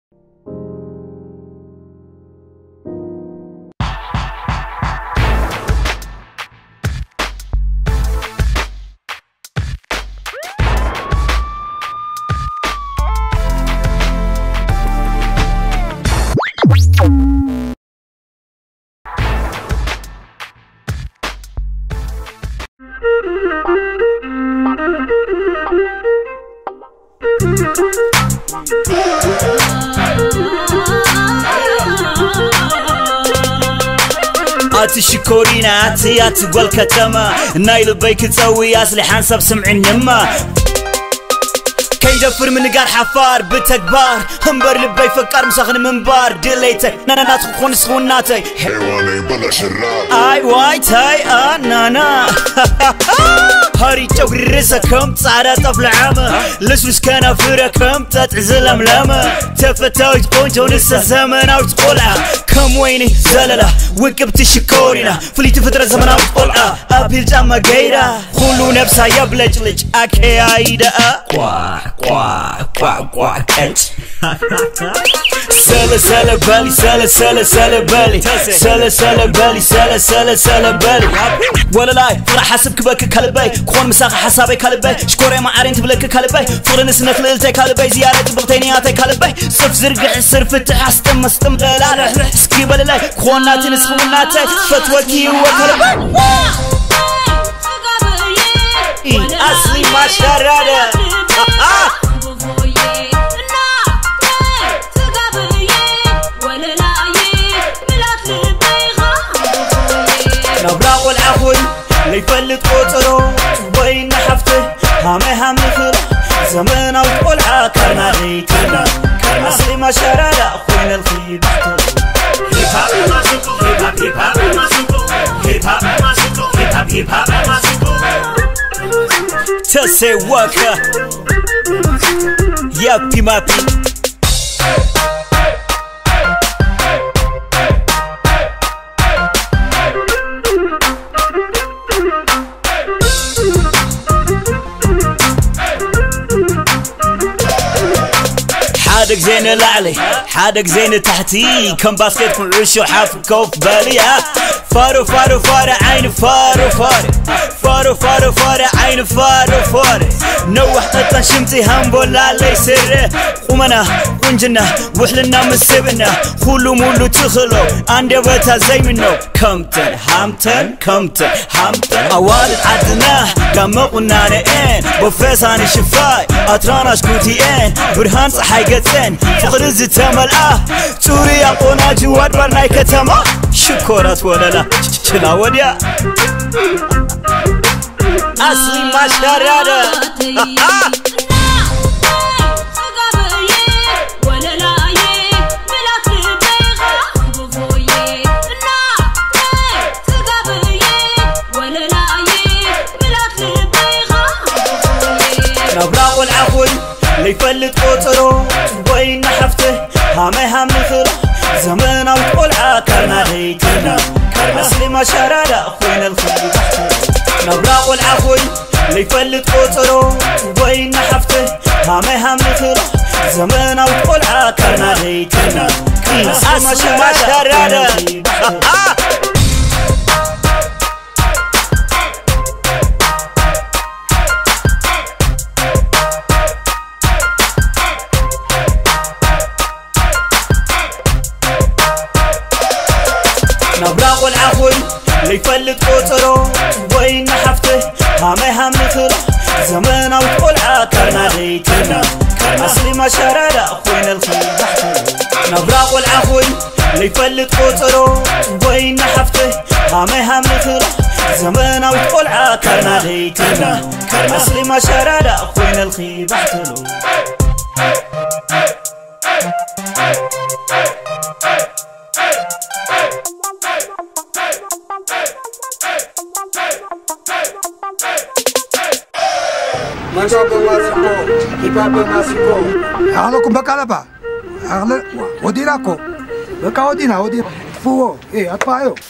شكورينا عتيات تقول كتما نايل بيك تسوي أصلي حنسب سمع النما كيدفر من قار حفار بتكبار همبر لبي فكر مسخن من بار ديليتك نانا ناتخون سخوناتي حيواني بلا شراب اي وايت هاي انا هاري تورسكم صعدة طفل عامة لسوس كان فركم تتعزل أملامة تفتاوي تقونتو نسا زمن أو تقولها كم ويني زللة وقبت شكورينا فلي تفترة زمن أو تقولها أبيل جامع غيرا خلو نفسها يبلجلج أكي عايدة سلا سلا بالي سلا سلا سلا بالي سلا سلا بالي سلا سلا سلا بالي ولا لا فرح حسب كبك كلبي كون مساق حسابي كلبي شكوري ما عارين تبلك كلبي فرن سنك ليلتي كلبي زيارة بغتينياتي كلبي صف زرقع سر فتح استم استم لا سكيب للاي كوناتي نسخوناتي فتوكي وكلبي أصلي ما شرادة نبراق والعفوي ليفلت قطره وين حفته هامي خلا زمان او تقولها كرنا غيتنا أصلي ما شرادة أخوين الخيب هيب هاب ماسكو هيب هاب ماسكو هيب هاب ماسكو هيب هاب ماسكو تسي وكا يابي مابي حادق زين العلي حادق زين تحتي كم باسكت كل عشو حاف كوف بالي فارو فارو فارو عين فارو فارو فارو فارو فارو عين فارو فارو نوح قطن شمتي همبول علي سره قمنا قنجنا وحلنا مسبنا خلو مولو تخلو عندي بتا زي منو كمتن همتن كمتن همتن أوال عدنا قمقنا نئين بفيساني شفاي أترانا شكوتيين برهان صحيقتين فقر الزتامل توري أقونا جواد برناي كتما شكورات ولا لا شنا وديا أصلي ما شرادة نبراق والعفوي ليفلت قطره وين حفته هامي خلا زمان او تقولها كرنا غيتنا أصلي ما شرادة أخوين الخيب نبراق والعفوي ليفلت قطره وين حفته هامي خلا زمان او تقولها كرنا غيتنا أصلي ما شرادة نبراق والعفوي ليفلت قطره وين حفته هامي خلا زمان او تقولها كرنا غيتنا أصلي ما شرادة أخوين الخيب نبراق والعفوي ليفلت قطره وين حفته هامي خلا زمان او تقولها كرنا غيتنا أصلي ما شرادة أخوين الخيب Aglo bakalaba. Aglo odinako. Baka odina odi fuo. Atpayo.